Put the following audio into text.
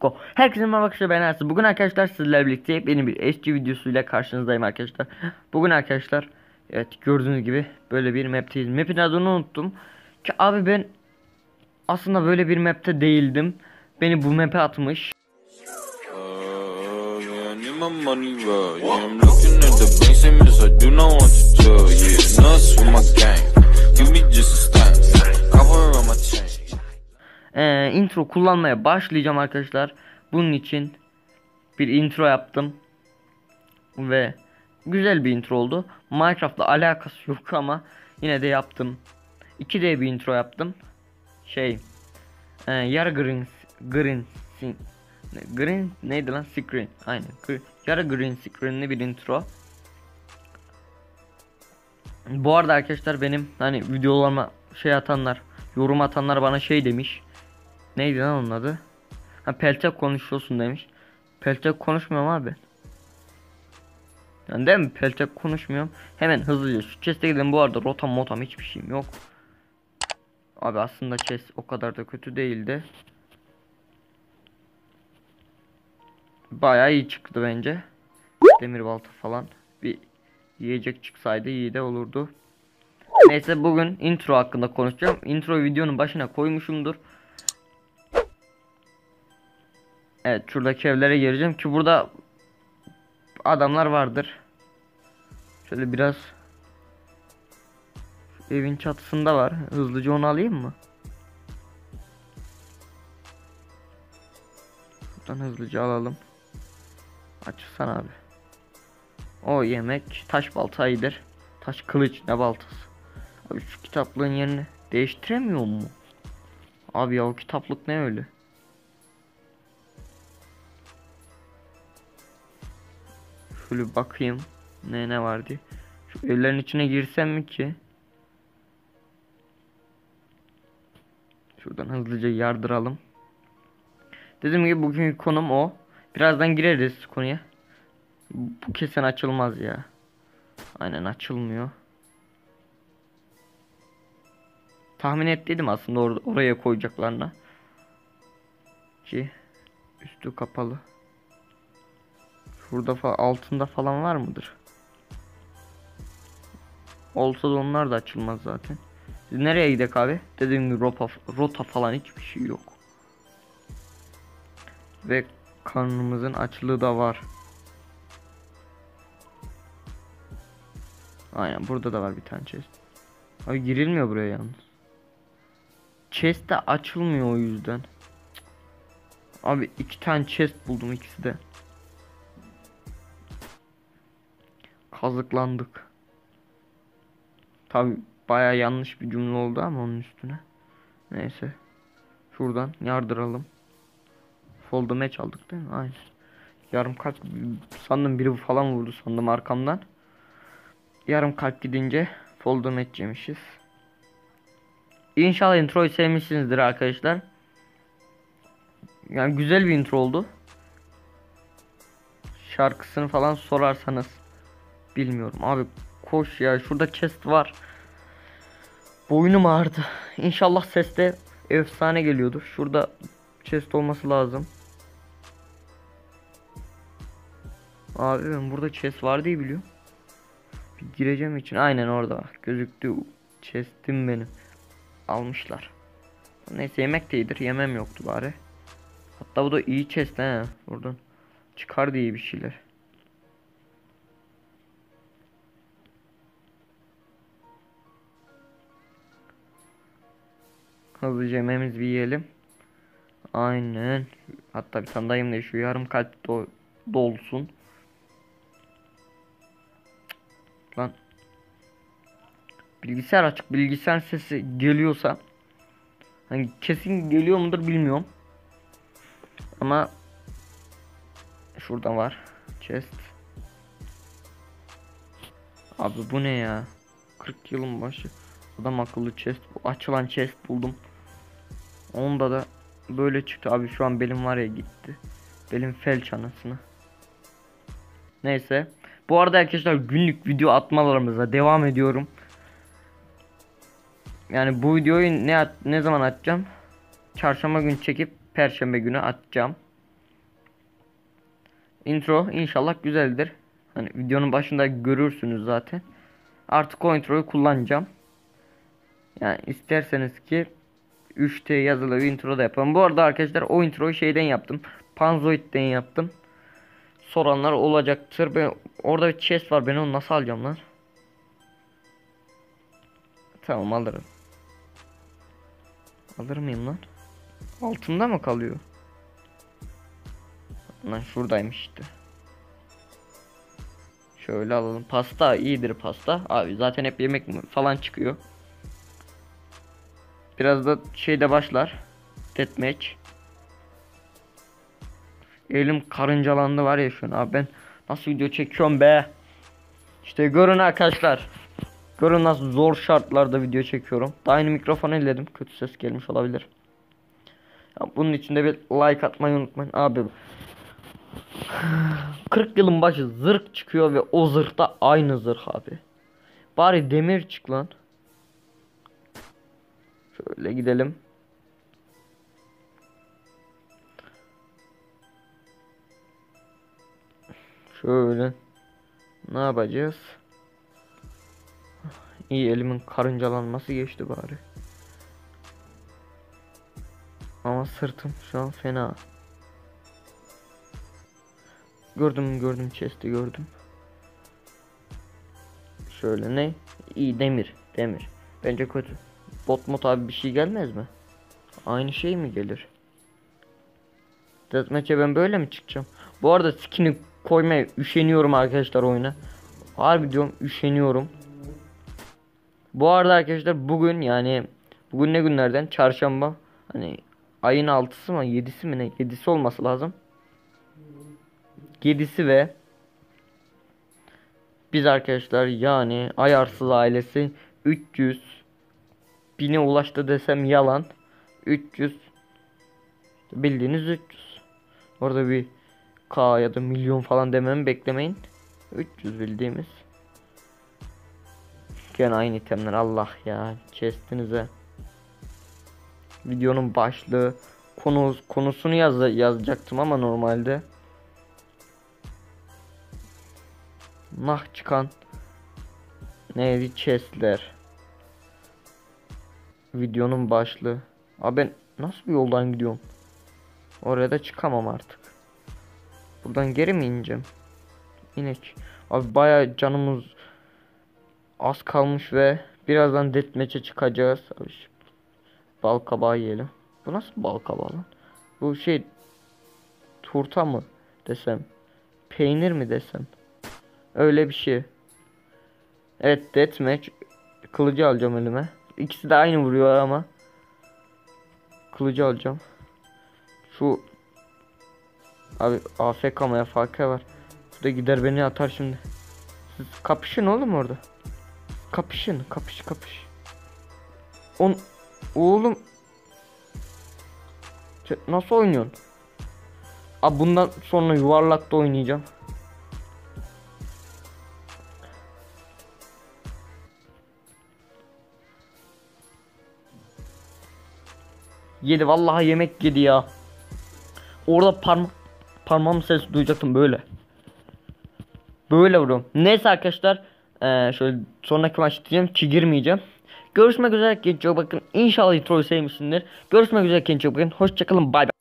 Go. Herkese merhaba arkadaşlar, ben Ersin. Bugün arkadaşlar sizlerle birlikte yeni bir SG videosuyla karşınızdayım arkadaşlar. Bugün arkadaşlar, evet, gördüğünüz gibi böyle bir map'teyiz. Map'in adını unuttum ki abi, ben aslında böyle bir map'te değildim. Beni bu map'e atmış. Intro kullanmaya başlayacağım arkadaşlar. Bunun için bir intro yaptım ve güzel bir intro oldu. Minecraft'la alakası yok ama yine de yaptım. 2D bir intro yaptım. Yarı green neydi lan, screen, aynen, yarı green screen'li bir intro. Bu arada arkadaşlar, benim hani videolarıma atanlar, yorum atanlar bana demiş. Neydi lan onun adı? Ha, Peltek konuşuyorsun demiş. Peltek konuşmuyorum abi. Yani değil mi? Peltek konuşmuyorum. Hemen hızlıca şu chest'e gidelim. Bu arada rotam hiçbir şeyim yok. Abi aslında chest o kadar da kötü değildi. Bayağı iyi çıktı bence. Demir balta falan. Bir yiyecek çıksaydı iyi de olurdu. Neyse, bugün intro hakkında konuşacağım. Intro videonun başına koymuşumdur. Evet, şuradaki evlere gireceğim ki burada adamlar vardır. Şöyle biraz, evin çatısında var. Hızlıca onu alayım mı? Buradan hızlıca alalım. Açılsan abi. O yemek taş balta iyidir. Taş kılıç ne baltası. Abi şu kitaplığın yerini değiştiremiyor mu? Abi ya, o kitaplık ne öyle? Şöyle bakayım ne vardı. Şu evlerin içine girsem mi ki? Şuradan hızlıca yardıralım. Dediğim gibi bugünkü konum o. Birazdan gireriz konuya. Bu kesin açılmaz ya. Aynen, açılmıyor. Tahmin ettiydim aslında oraya koyacaklarına. Ki üstü kapalı. Şurada altında falan var mıdır? Olsa da onlar da açılmaz zaten. Biz nereye gidelim abi? Dediğim gibi rota falan hiçbir şey yok. Ve karnımızın açlığı da var. Aynen, burada da var bir tane chest. Abi girilmiyor buraya yalnız. Chest de açılmıyor o yüzden. Abi 2 tane chest buldum, ikisi de. Kazıklandık. Tabi baya yanlış bir cümle oldu ama onun üstüne. Neyse. Şuradan yardıralım. Fall damage aldık değil mi? Aynen. Yarım kalp sandım, biri falan vurdu sandım arkamdan. Yarım kalp gidince fall damage yemişiz. İnşallah introyu sevmişsinizdir arkadaşlar. Yani güzel bir intro oldu. Şarkısını falan sorarsanız bilmiyorum abi. Koş ya, şurada chest var. Boynum ağrıdı. İnşallah ses de efsane geliyordur. Şurada chest olması lazım. Abi ben burada chest var diye biliyorum. Bir gireceğim için. Aynen, orada bak gözüktü. Chest'im benim. Almışlar. Neyse, yemek de iyidir. Yemem yoktu bari. Hatta bu da iyi chest he. Buradan çıkar diye bir şeyler. Hızlıca yemeğimizi bir yiyelim. Aynen. Hatta bir tane dayım da şu yarım kalp dolsun. Lan. Bilgisayar açık. Bilgisayar sesi geliyorsa, hani kesin geliyor mudur bilmiyorum. Ama şurada var chest. Abi bu ne ya? 40 yılın başı. Adam akıllı chest. Açılan chest buldum. Onda da böyle çıktı. Abi şu an belim var ya, gitti. Belim felç anasını. Neyse. Bu arada arkadaşlar, günlük video atmalarımıza devam ediyorum. Yani bu videoyu ne zaman atacağım? Çarşamba günü çekip perşembe günü atacağım. Intro inşallah güzeldir. Hani videonun başında görürsünüz zaten. Artık o introyu kullanacağım. Yani isterseniz ki 3T yazılı bir intro da yapalım. Bu arada arkadaşlar o introyu şeyden yaptım. Panzoid'den yaptım. Soranlar olacaktır. Ben, orada bir chest var. Ben onu nasıl alacağım lan? Tamam alırım. Alır mıyım lan? Altında mı kalıyor? Lan şuradaymış işte. Şöyle alalım. Pasta iyidir pasta. Abi zaten hep yemek falan çıkıyor. Biraz da şeyde başlar. Deathmatch. Elim karıncalandı var ya şu an. Abi ben nasıl video çekiyorum be. İşte görün arkadaşlar. Görün nasıl zor şartlarda video çekiyorum. Daha yeni mikrofonu elledim. Kötü ses gelmiş olabilir. Ya bunun için de bir like atmayı unutmayın. Abi 40 yılın başı zırh çıkıyor ve o zırhta aynı zırh abi. Bari demir çık lan. Şöyle gidelim. Şöyle. Ne yapacağız? İyi elimin karıncalanması geçti bari. Ama sırtım şu an fena. Gördüm chest'i gördüm. Şöyle ne? İyi demir. Bence kötü. Bot mod abi bir şey gelmez mi? Aynı şey mi gelir? Deathmatch'e ben böyle mi çıkacağım? Bu arada skin'i koymaya üşeniyorum arkadaşlar oyuna. Harbi diyorum üşeniyorum. Bu arada arkadaşlar bugün ne günlerden? Çarşamba. Hani ayın 6'sı mı 7'si mi ne? 7'si olması lazım. 7'si ve biz arkadaşlar yani Ayarsız ailesi 300 bine ulaştı desem yalan. 300 bildiğiniz 300. Orada bir K ya da milyon falan dememi beklemeyin. 300 bildiğimiz. Gene aynı itemler Allah ya chestinize. Videonun başlığı konusunu yazacaktım ama normalde nah çıkan neydi chestler. Videonun başlığı. Abi ben nasıl bir yoldan gidiyorum? Oraya da çıkamam artık. Buradan geri mi ineceğim? İnek. Abi baya canımız az kalmış ve birazdan deathmatch'e çıkacağız. Abi bal kabağı yiyelim. Bu nasıl bal kabağı lan? Bu şey turta mı desem? Peynir mi desem? Öyle bir şey. Evet deathmatch. Kılıcı alacağım elime. İkisi de aynı vuruyor ama. Kılıcı alacağım. Şu abi AFK mı ya farkı var. Bu da gider beni atar şimdi. Siz kapışın oğlum orada. Kapış. On oğlum nasıl oynuyorsun? Abi bundan sonra yuvarlakta oynayacağım. Yedi vallahi yemek yedi ya. Orada parmağım sesi duyacaktım böyle. Böyle vuruyorum. Neyse arkadaşlar. Şöyle sonraki maç diyeceğim ki girmeyeceğim. Görüşmek üzere kendinize bakın. İnşallah introyu sevmişsindir. Görüşmek üzere kendinize bakın. Hoşçakalın bay bay.